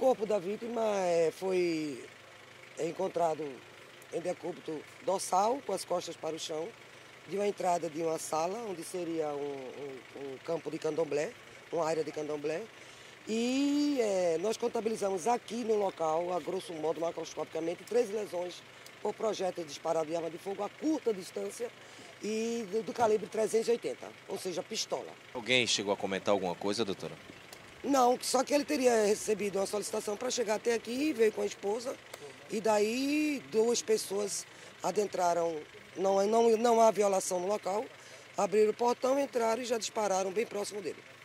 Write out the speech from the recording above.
corpo da vítima foi encontrado em decúbito dorsal, com as costas para o chão, de uma entrada de uma sala, onde seria um campo de candomblé, uma área de candomblé. E nós contabilizamos aqui no local, a grosso modo, macroscopicamente, 13 lesões por projétil disparado de arma de fogo a curta distância e do calibre 380, ou seja, pistola. Alguém chegou a comentar alguma coisa, doutora? Não, só que ele teria recebido uma solicitação para chegar até aqui, veio com a esposa, e daí 2 pessoas adentraram, não há violação no local, abriram o portão, entraram e já dispararam bem próximo dele.